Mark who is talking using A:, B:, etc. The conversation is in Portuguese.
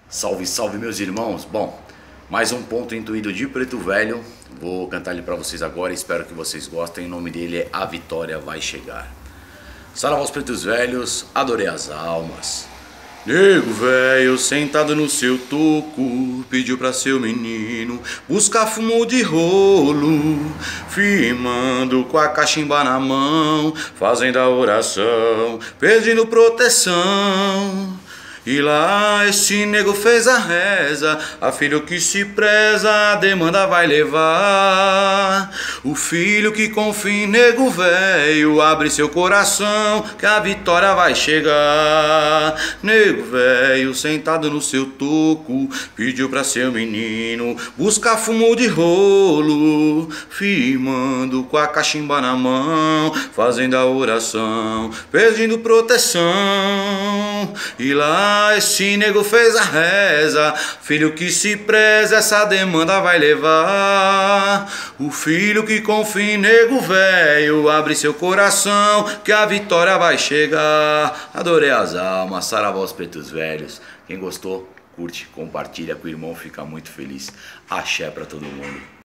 A: Salve, salve meus irmãos. Bom, mais um ponto intuído de Preto Velho. Vou cantar ele pra vocês agora, espero que vocês gostem. O nome dele é A Vitória Vai Chegar. Saravá os pretos velhos, adorei as almas. Nego velho sentado no seu toco, pediu pra seu menino buscar fumo de rolo, firmando com a cachimba na mão, fazendo a oração, pedindo proteção. E lá esse nego fez a reza, a filho que se preza, a demanda vai levar. O filho que confia em nego velho, abre seu coração, que a vitória vai chegar. Nego velho sentado no seu toco, pediu pra seu menino buscar fumo de rolo, firmando com a cachimba na mão, fazendo a oração, pedindo proteção. E lá esse nego fez a reza, filho que se preza, essa demanda vai levar. O filho que confia em nego velho, abre seu coração, que a vitória vai chegar. Adorei as almas, saravá os pretos velhos. Quem gostou, curte, compartilha com o irmão, fica muito feliz. Axé pra todo mundo.